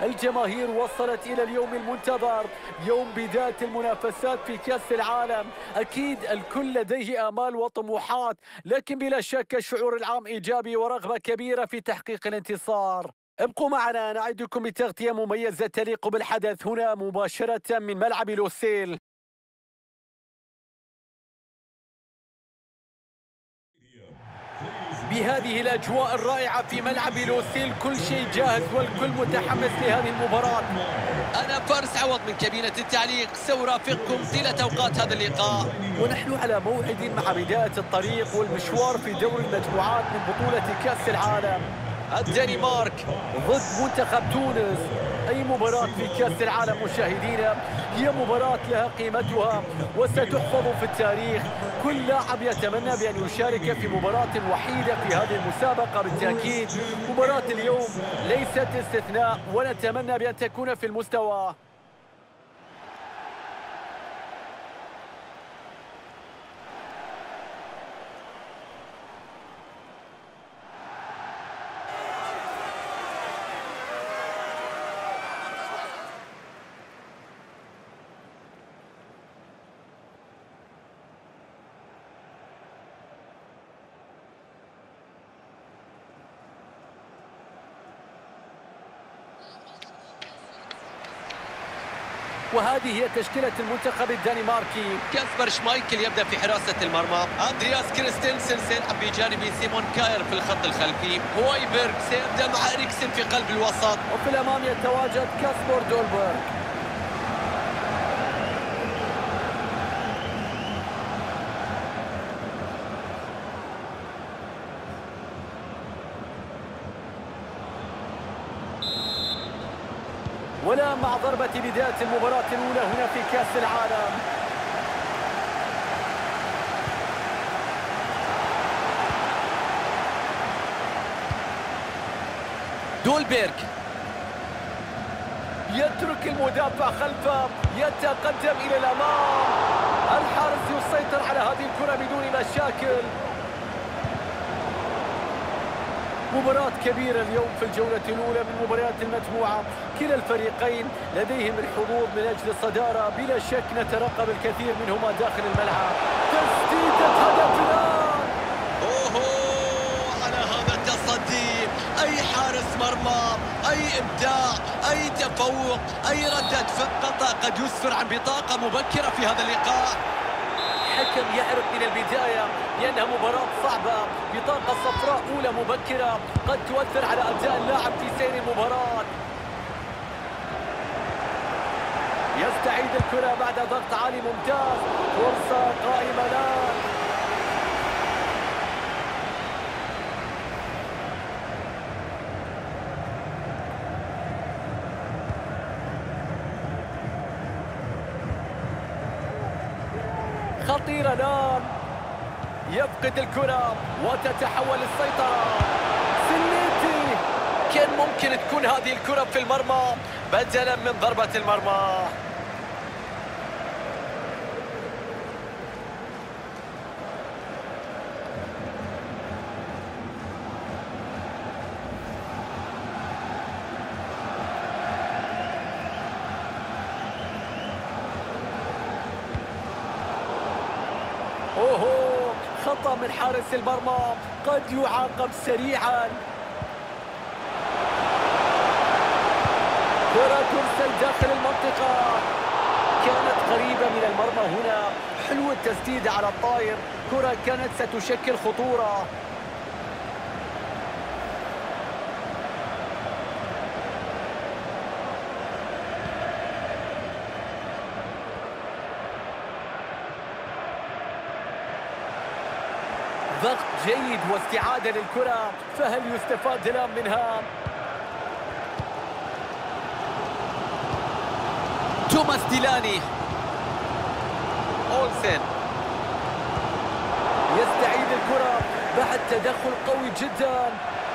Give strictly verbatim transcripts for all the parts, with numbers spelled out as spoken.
الجماهير وصلت إلى اليوم المنتظر، يوم بداية المنافسات في كأس العالم. أكيد الكل لديه آمال وطموحات، لكن بلا شك الشعور العام إيجابي ورغبة كبيرة في تحقيق الانتصار. ابقوا معنا، نعدكم بتغطية مميزة تليق بالحدث هنا مباشرة من ملعب لوسيل. بهذه الأجواء الرائعة في ملعب لوسيل كل شيء جاهز والكل متحمس لهذه المباراة. أنا فارس عوض من كابينة التعليق، سأرافقكم طيلة أوقات هذا اللقاء، ونحن على موعد مع بداية الطريق والمشوار في دور المجموعات من بطولة كأس العالم. الدنمارك ضد منتخب تونس. أي مباراة في كأس العالم مشاهدينا هي مباراة لها قيمتها وستحفظ في التاريخ. كل لاعب يتمنى بأن يشارك في مباراة وحيدة في هذه المسابقة. بالتأكيد مباراة اليوم ليست استثناء، ونتمنى بأن تكون في المستوى. وهذه هي تشكيلة المنتخب الدنماركي. كاسبر شمايكل يبدأ في حراسة المرمى، أندرياس كريستنسن سيلعب بجانب سيمون كاير في الخط الخلفي، هويبرغ سيبدأ مع إريكسن في قلب الوسط، وفي الأمام يتواجد كاسبر دولبرغ. ولا مع ضربة بداية المباراة الأولى هنا في كأس العالم. دولبرغ يترك المدافع خلفه، يتقدم إلى الأمام. الحارس يسيطر على هذه الكرة بدون مشاكل. مباراة كبيرة اليوم في الجولة الأولى من مباريات المجموعة. كلا الفريقين لديهم الحظوظ من أجل الصدارة، بلا شك نترقب الكثير منهما داخل الملعب. تسديدة هدف الآن. أوهو على هذا التصدي، أي حارس مرمى، أي إبداع، أي تفوق، أي ردة فقط قد يسفر عن بطاقة مبكرة في هذا اللقاء. الحكم يعرف من البداية بأنها مباراة صعبة. بطاقة صفراء أولى مبكرة قد تؤثر على أداء اللاعب في سير المباراة. يستعيد الكرة بعد ضغط عالي ممتاز. فرصة قائمة الآن. خطيرة الآن. يفقد الكرة وتتحول السيطرة. سنيتي كان ممكن تكون هذه الكرة في المرمى بدلا من ضربة المرمى. أوهو خطأ من حارس المرمى، قد يعاقب سريعا. كرة ترسل داخل المنطقة، كانت قريبة من المرمى هنا. حلو التسديد على الطاير، كرة كانت ستشكل خطورة. ضغط جيد واستعادة للكرة، فهل يستفاد الآن منها؟ توماس ديلاني، أولسن يستعيد الكرة بعد تدخل قوي جدا.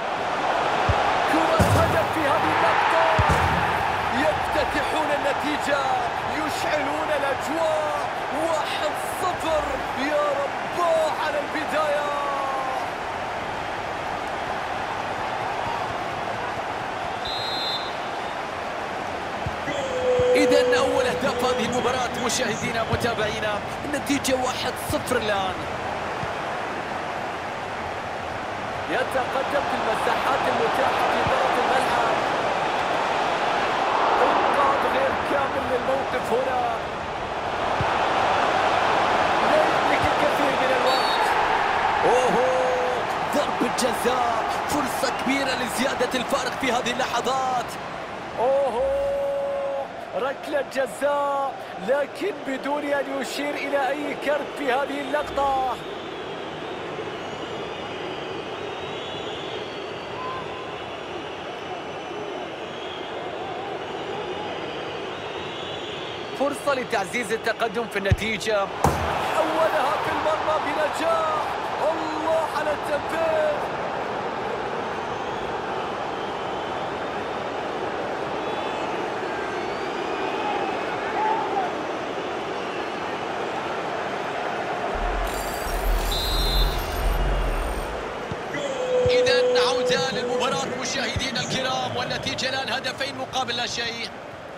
كرة هدف في هذه اللقطة. يفتتحون النتيجة، يشعلون الأجواء. واحد صفر. يا رباه على البداية. أهداف هذه المباراة مشاهدينا متابعينا، النتيجة واحد صفر الآن. يتقدم في المساحات المتاحة في ضرب الملعب. إنقاذ غير كامل للموقف هنا. لا يملك الكثير من الوقت. أوه ضربة جزاء، فرصة كبيرة لزيادة الفارق في هذه اللحظات. أوه ركلة جزاء، لكن بدون أن يشير إلى أي كرت في هذه اللقطة. فرصة لتعزيز التقدم في النتيجة. حولها في المرمى بنجاح. الله على التنفيذ. إذن عودة للمباراة مشاهدينا الكرام، والنتيجة الآن هدفين مقابل لا شيء.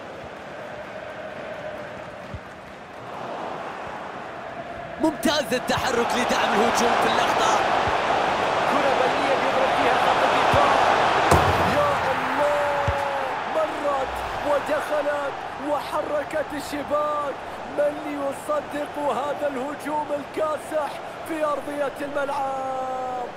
ممتاز التحرك لدعم الهجوم في اللقطة. كرة بينية يضرب فيها خط الدفاع. يا الله، مرت ودخلت وحركت الشباك. من يصدق هذا الهجوم الكاسح في أرضية الملعب؟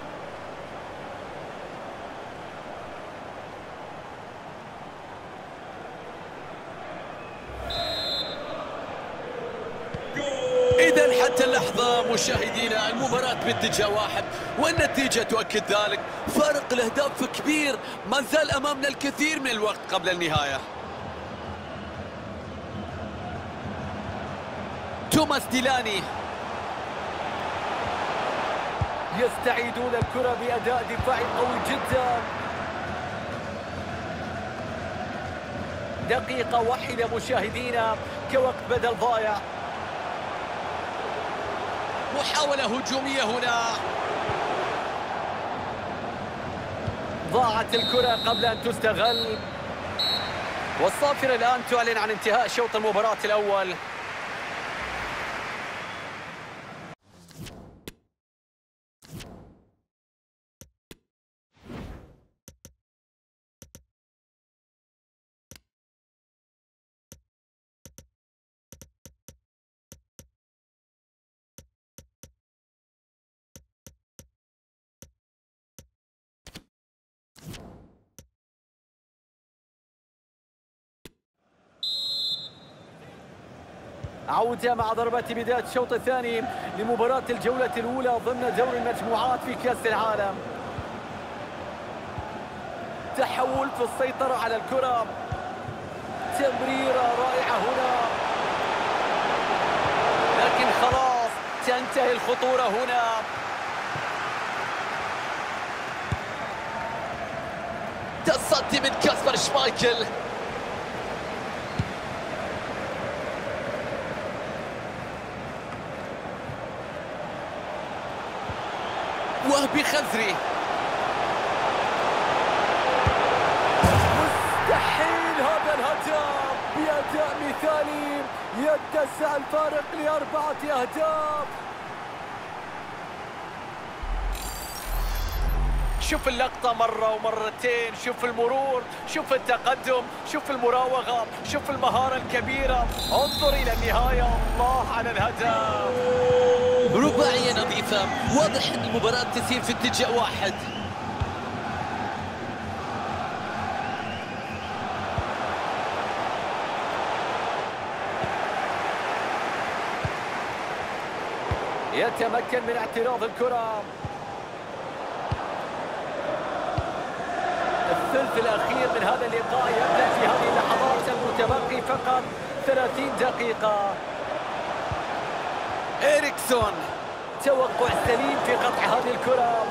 إذن حتى اللحظة مشاهدينا المباراة باتجاه واحد، والنتيجة تؤكد ذلك. فارق الأهداف كبير، ما زال أمامنا الكثير من الوقت قبل النهاية. توماس ديلاني يستعيدون الكرة بأداء دفاعي قوي جدا. دقيقة واحدة مشاهدينا كوقت بدل ضايع. محاولة هجومية هنا. ضاعت الكرة قبل أن تستغل، والصافرة الآن تعلن عن انتهاء شوط المباراة الأول. عودة مع ضربات بداية الشوط الثاني لمباراة الجولة الأولى ضمن دور المجموعات في كأس العالم. تحول في السيطرة على الكرة. تمريرة رائعة هنا، لكن خلاص تنتهي الخطورة هنا. تصدي من كاسبر شمايكل. وهبي خزري. مستحيل هذا الهدف بأداء مثالي، يتسع الفارق لأربعة أهداف. شوف اللقطة مرة ومرتين، شوف المرور، شوف التقدم، شوف المراوغة، شوف المهارة الكبيرة. انظر إلى النهاية. الله على الهدف. رباعية نظيفة، واضح أن المباراة تسير في اتجاه واحد. يتمكن من اعتراض الكرة. الثلث الأخير من هذا اللقاء يبدأ في هذه اللحظات، المتبقي فقط ثلاثين دقيقة. إريكسون، توقع سليم في قطع هذه الكرة،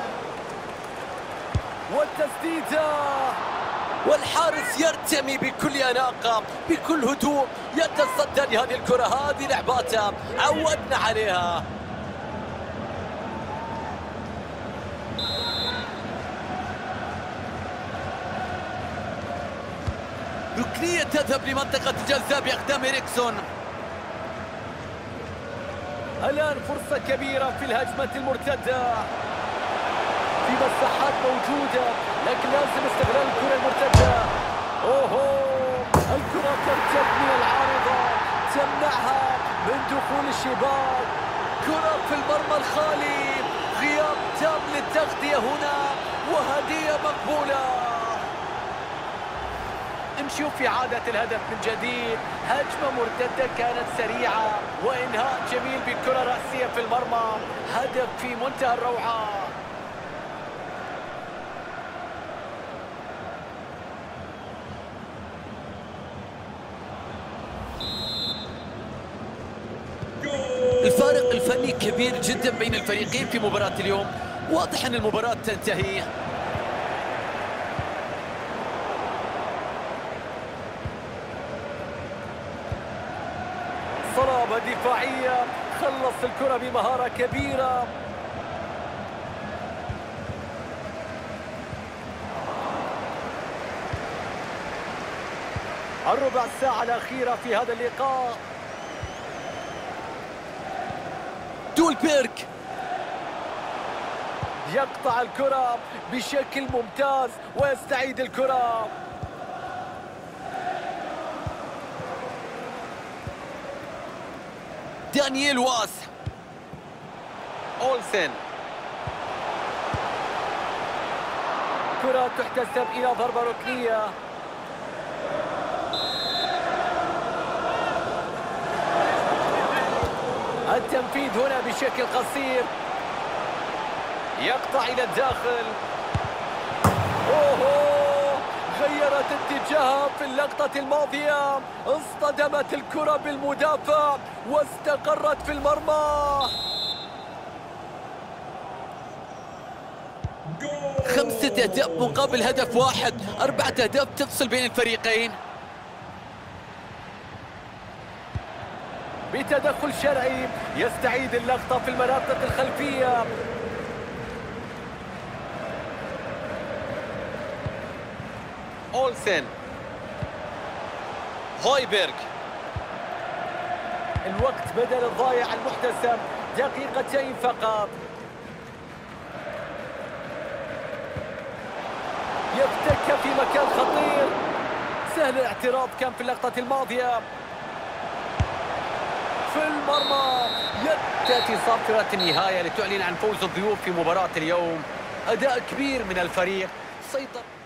والتسديدة، والحارس يرتمي بكل أناقة بكل هدوء، يتصدى لهذه الكرة. هذه لعباته عودنا عليها. ركنية تذهب لمنطقة الجزاء بأقدام إريكسون. الآن فرصة كبيرة في الهجمة المرتدة، في مساحات موجودة لكن لازم استغلال الكرة المرتدة. أوهو، الكرة ترتد من العارضة، تمنعها من دخول الشباك. كرة في المرمى الخالي، غياب تام للتغطية هنا وهدية مقبولة. نشوف في إعادة الهدف من جديد. هجمة مرتدة كانت سريعة وإنهاء جميل بكرة رأسية في المرمى. هدف في منتهى الروعة. الفارق الفني كبير جدا بين الفريقين في مباراة اليوم. واضح أن المباراة تنتهي. صلابة دفاعية، خلص الكرة بمهارة كبيرة. الربع ساعة الأخيرة في هذا اللقاء. دولبيرغ يقطع الكرة بشكل ممتاز ويستعيد الكرة. دانييل واس. أولسن. كرة تحتسب إلى ضربة ركنية. التنفيذ هنا بشكل قصير، يقطع إلى الداخل. أوهو، غيرت اتجاهها في اللقطة الماضية، اصطدمت الكرة بالمدافع واستقرت في المرمى. خمسة أهداف مقابل هدف واحد، أربعة أهداف تفصل بين الفريقين. بتدخل شرعي يستعيد اللقطة في المناطق الخلفية. أولسن. هويبرغ. الوقت بدل الضايع المحتسب دقيقتين فقط. يفتك في مكان خطير. سهل الاعتراض كان في اللقطة الماضية. في المرمى. تأتي صافرة النهاية لتعلن عن فوز الضيوف في مباراة اليوم. أداء كبير من الفريق، سيطر